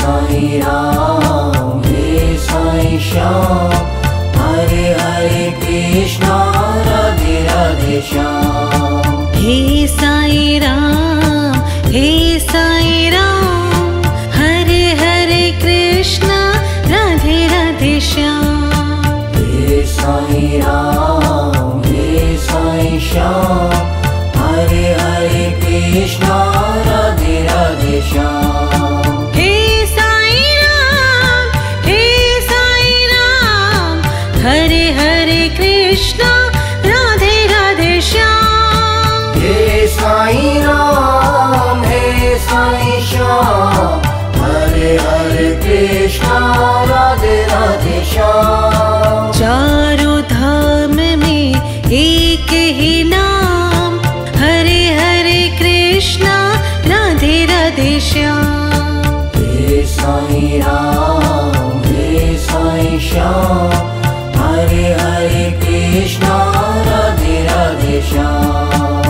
साईं राम हे साईं श्याम, हरे हरे कृष्णा राधे राधे श्याम। हे साईं राम हे साईं राम, हरे हरे कृष्णा राधे राधे श्याम। हे साईं राम हे साईं श्याम, हरे हरे कृष्णा राधे राधे श्याम। हे साईं राम हे साईं राम, हरे हरे कृष्णा राधे राधे श्याम। हे साईं राम हे साईं श्याम, हरे हरे कृष्णा राधे राधे श्याम। चारों धाम में एक ही नाम, हरे हरे कृष्णा राधे राधे श्याम। हे साईं राम हे साईं श्याम, हरे हरे कृष्णा राधे राधे श्याम।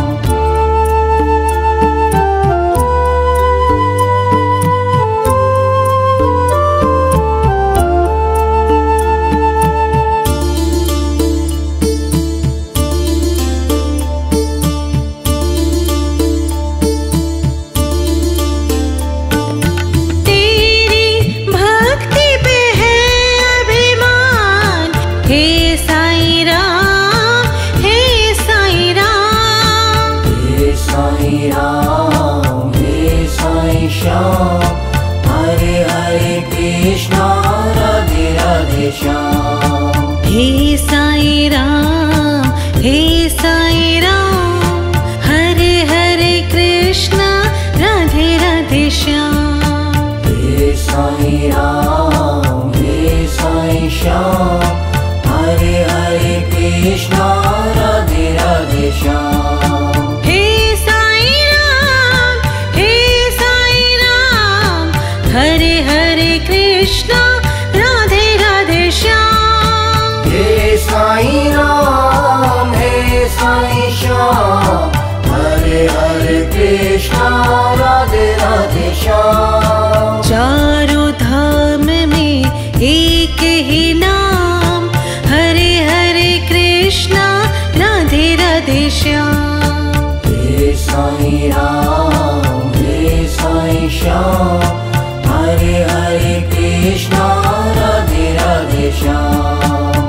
हे साईं राम हे साईं राम, हे साईं राम हे साईं श्याम, हरे हरे कृष्णा राधे राधे श्याम। हे साईं राम हे साईं राम, हरे हरे कृष्णा राधे राधे श्याम। हे साईं राम हे साईं श्याम, हरे हरे कृष्णा राधे राधे श्याम। हे साईं राम हे साईं राम, हरे हरे कृष्णा राधे राधे श्याम। हे साईं राम हे साईं श्याम, हरे हरे कृष्णा राधे राधे श्याम। चारों धाम में एक ही नाम, हरे हरे कृष्णा राधे राधे श्याम। हे साईं राम हे साईं श्याम, हरे हरे कृष्णा राधे राधे श्याम।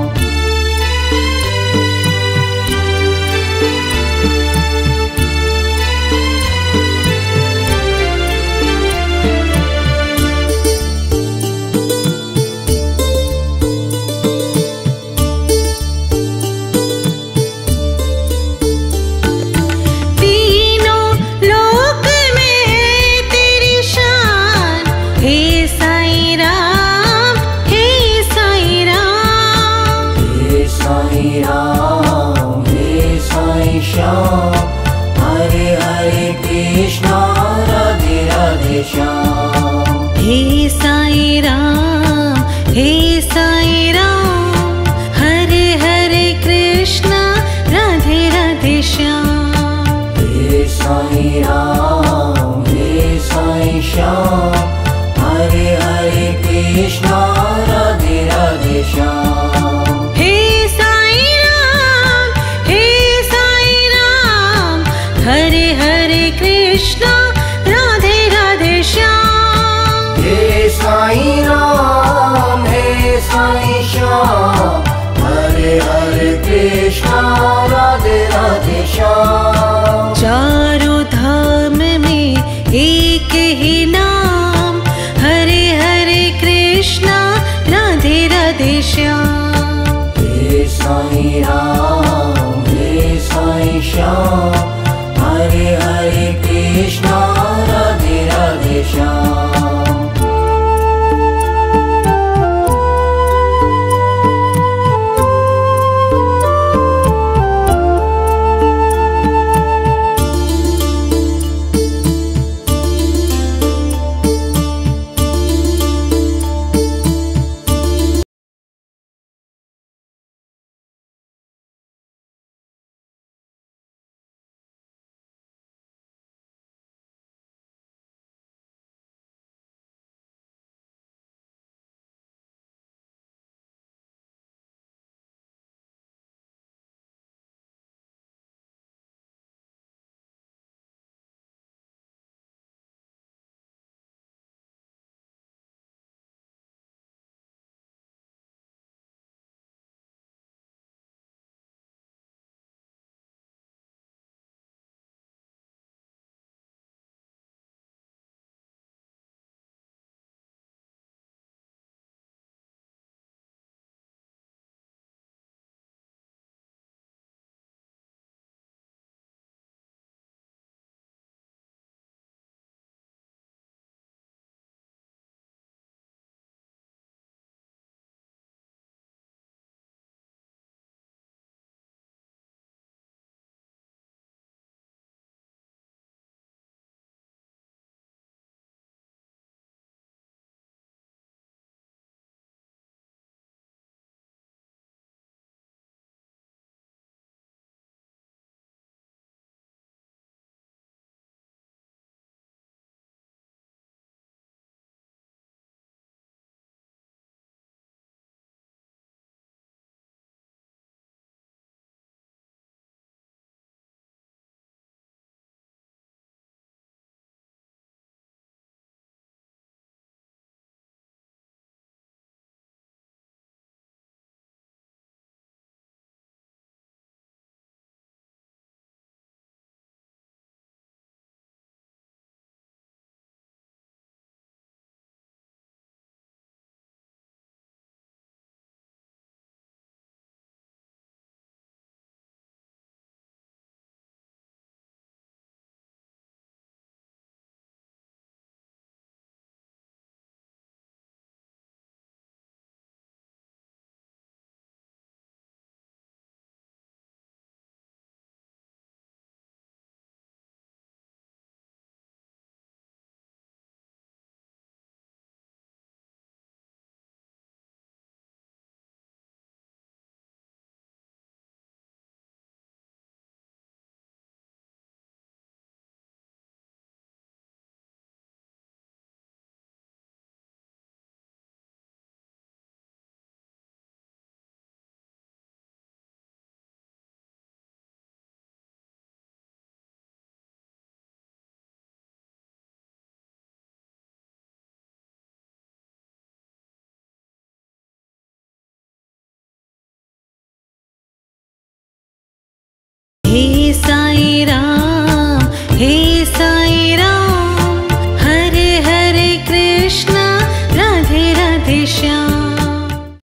हे साईं राम हे साईं राम, हे साईं राम हे साईं श्याम, हरे हरे कृष्णा राधे राधे श्याम। हे साईं राम हे साईं राम, हरे हरे कृष्णा राधे राधे श्याम। हे साईं राम हे साईं श्याम, हरे हरे कृष्णा राधे राधे श्याम। हे साईं राम हे साईं राम, हरे हरे कृष्णा राधे राधे श्याम। हे साईं राम हे साईं श्याम, हरे हरे कृष्णा राधे राधे श्याम। चारों धाम में एक ही नाम, हरे हरे कृष्णा राधे राधे श्याम। हे साईं राम हे साईं श्याम, हरे हरे कृष्णा राधे राधे श्याम।